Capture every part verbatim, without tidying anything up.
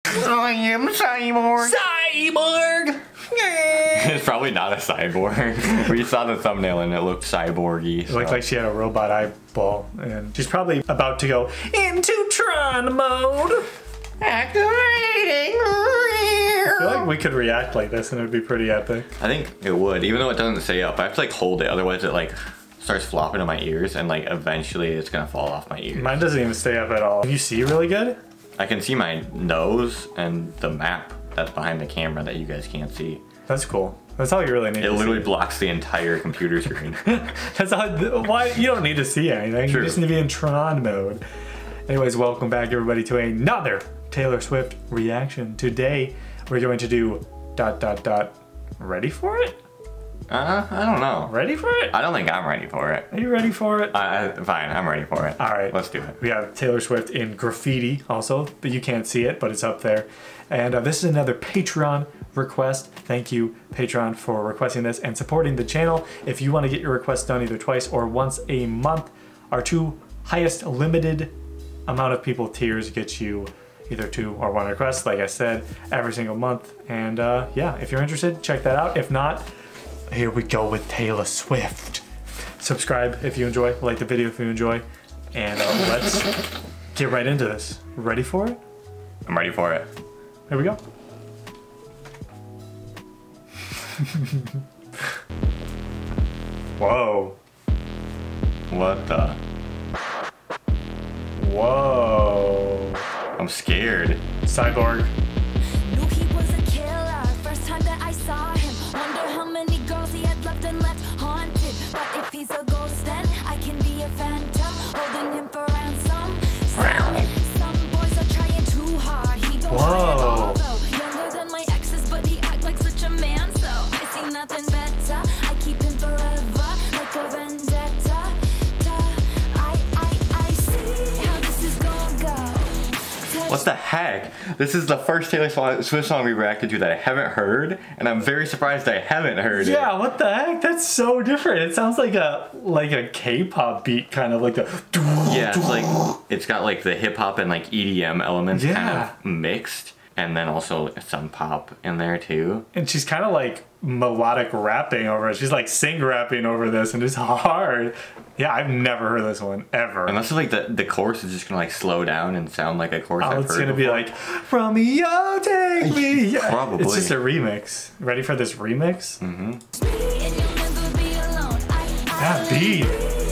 I am Cyborg. Cyborg! It's probably not a cyborg. We saw the thumbnail and it looked cyborgy. It looked like she had a robot eyeball, and she's probably about to go into Tron mode. Activating. I feel like we could react like this and it would be pretty epic. I think it would, even though it doesn't stay up. I have to like hold it, otherwise it like starts flopping in my ears and like eventually it's gonna fall off my ears. Mine doesn't even stay up at all. Can you see really good? I can see my nose and the map that's behind the camera that you guys can't see. That's cool. That's all you really need It to literally see. blocks the entire computer screen. That's all. Why you don't need to see anything. True. You just need to be in Tron mode. Anyways, welcome back everybody to another Taylor Swift reaction. Today we're going to do dot dot dot. Ready for it? Uh, I don't know. Ready for it? I don't think I'm ready for it. Are you ready for it? Uh, fine, I'm ready for it. All right. Let's do it. We have Taylor Swift in graffiti also, but you can't see it, but it's up there. And uh, this is another Patreon request. Thank you, Patreon, for requesting this and supporting the channel. If you want to get your requests done either twice or once a month, our two highest limited amount of people tiers get you either two or one request, like I said, every single month. And uh, yeah, if you're interested, check that out. If not, here we go with Taylor Swift. Subscribe if you enjoy, like the video if you enjoy, and uh, let's get right into this. Ready for it? I'm ready for it. Here we go. Whoa. What the? Whoa. I'm scared. Cyborg. Knew he was a killer. First time that I saw him. Wonder how many girls he had left and left haunted. But if he's a ghost, then I can be a phantom, holding him for ransom. Some, some boys are trying too hard. He don't try at all, though. Younger than my exes, but he act like such a man. So I see nothing better. I keep him forever, like a vendetta. I, I, I see how this is gonna go. What the heck? This is the first Taylor Swift song we reacted to that I haven't heard, and I'm very surprised I haven't heard it. Yeah, what the heck? That's so different. It sounds like a like a K-pop beat, kind of like the. Yeah, it's like it's got like the hip hop and like E D M elements Yeah. kind of mixed, and then also some pop in there too. And she's kind of like melodic rapping over it. She's like sing rapping over this, and it's hard. Yeah, I've never heard this one ever. Unless it's like the the chorus is just gonna like slow down and sound like a chorus Oh, I've it's heard gonna before. be like Romeo, take me. Yeah. Probably. It's just a remix. Ready for this remix? Mm-hmm. That beat.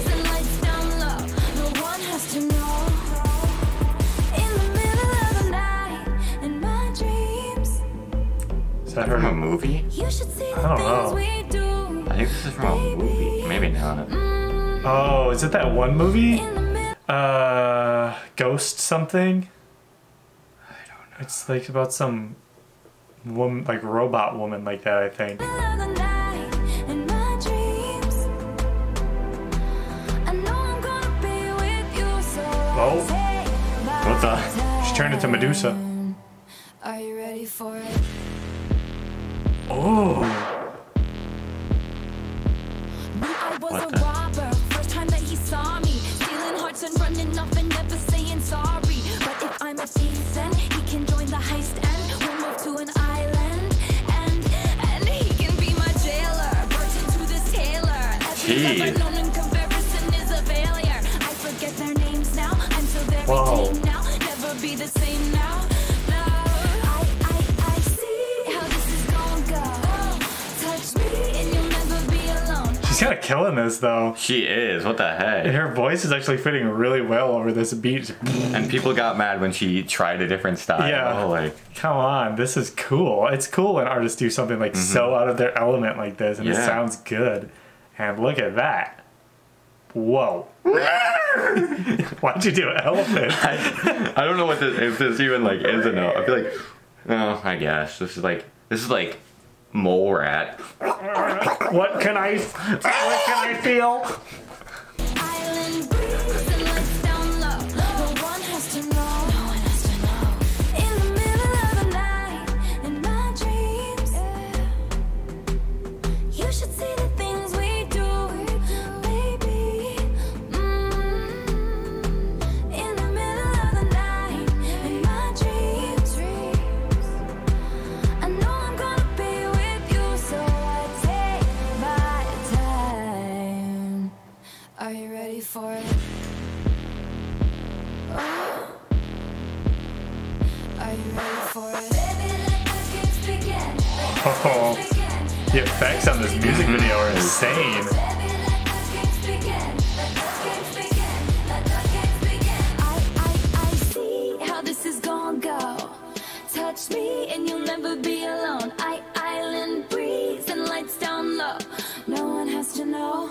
Is that From a her? movie? I don't know. I think this is from a movie. Maybe not. Oh, is it that one movie? Uh, Ghost something? I don't know. It's like about some woman, like robot woman like that, I think. Oh, What the? she turned into Medusa. Are you ready for it? Oh, I was What a the- robber. First time that he saw me, stealing hearts and running off and never saying sorry. But if I'm a thief, then he can join the heist and we'll move to an island. And and he can be my jailer. Virgin to this tailor. Jeez. Every known in comparison is a failure. I forget their names now. I'm so very Whoa. tame now. Never be the same now. No. I I I see how this is gonna go. Touch me and you'll never be alone. she's kind of killing this though. She is. What the And heck? her voice is actually fitting really well over this beat. And people got mad when she tried a different style. Yeah. Like, Come on, this is cool. It's cool when artists do something like so out of their element like this, and it Yeah. sounds good. And look at that. Whoa. Why'd you do an elephant? I, I don't know what this, if this even like is a note. I feel like, no, I guess this is like this is like mole rat. What can I, what can I feel? Island breeze and lights down low. No one has to know. No one has to know. In the middle of the night, in my dreams, you should see the things we do, baby. Mm. In the middle of the night, in my dreams. you ready for it? Baby, let the games begin. Oh, the effects on this music video are insane. Baby, let the games begin. Let the games begin. Let the games begin. I, I, I see how this is gonna go. Touch me and you'll never be alone. I, island breeze and lights down low. No one has to know.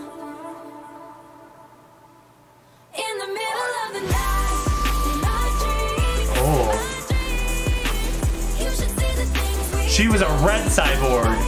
In the middle of the night, in my dreams, Oh. my dreams, you should see the things we She was a red cyborg.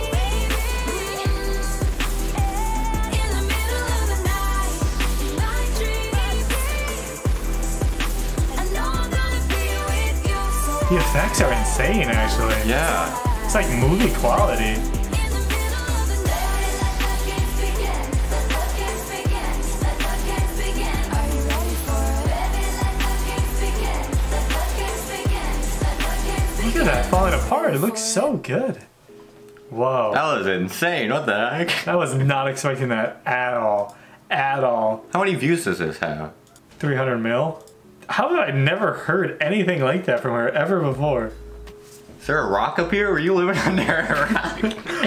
in the middle of the night, in my dreams, I know I'm gonna be with you. So The effects are insane, actually. Yeah. It's like movie quality. in the middle of the night, let the games begin. Let the games begin. Let the games begin. Are you ready for it? Baby, let the games begin. Let the games begin. Let the games begin. Look at that falling apart. It looks so good. Whoa. That was insane. What the heck? I was not expecting that at all. At all. How many views does this have? three hundred mil? How have I never heard anything like that from her ever before? Is there a rock up here? Were you living under a rock?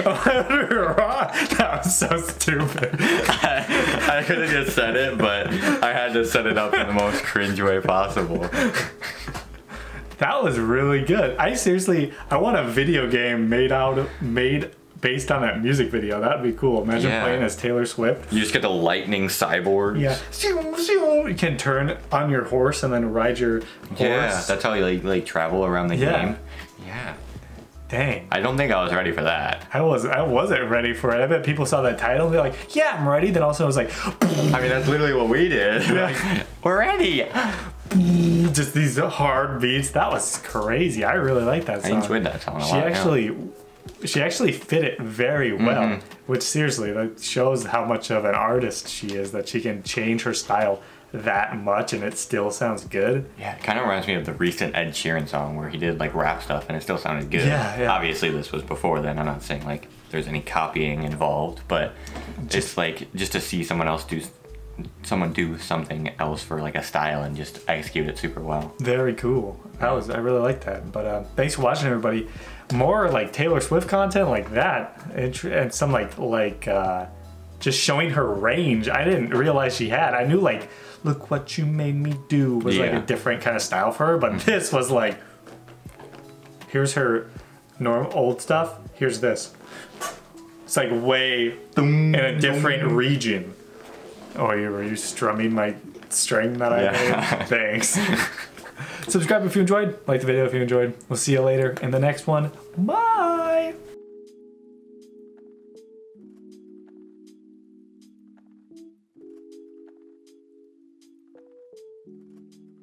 That was so stupid. I, I could have just said it, but I had to set it up in the most cringe way possible. That was really good. I seriously, I want a video game made out of, made based on that music video. That'd be cool. Imagine Yeah. playing as Taylor Swift. You just get the lightning cyborg. Yeah. You can turn on your horse and then ride your horse. Yeah, that's how you like, like travel around the Yeah. game. Yeah. Dang. I don't think I was ready for that. I was I wasn't ready for it. I bet people saw that title and be like, yeah, I'm ready. Then also it was like I mean, that's literally what we did. Like, we're ready. just these hard beats. That was crazy. I really like that I song. enjoyed that song a She lot. yeah. actually she actually fit it very well, Mm-hmm. which seriously that shows how much of an artist she is, that she can change her style that much and it still sounds good. Yeah, it kind of reminds me of the recent Ed Sheeran song where he did like rap stuff and it still sounded good. Yeah, yeah. Obviously, this was before then. I'm not saying like there's any copying involved, but it's like just to see someone else do, someone do something else for like a style and just execute it super well. Very cool. That was I really like that. But uh, thanks for watching, everybody. More like Taylor Swift content like that, and, tr- and some like like uh, just showing her range. I didn't realize she had. I knew like, look what you made me do was like Yeah. a different kind of style for her, but this was like, here's her normal old stuff. Here's this. It's like way in a different region. Oh, you were you strumming my string that I Yeah. made? Thanks. Subscribe if you enjoyed. Like the video if you enjoyed. We'll see you later in the next one. Bye.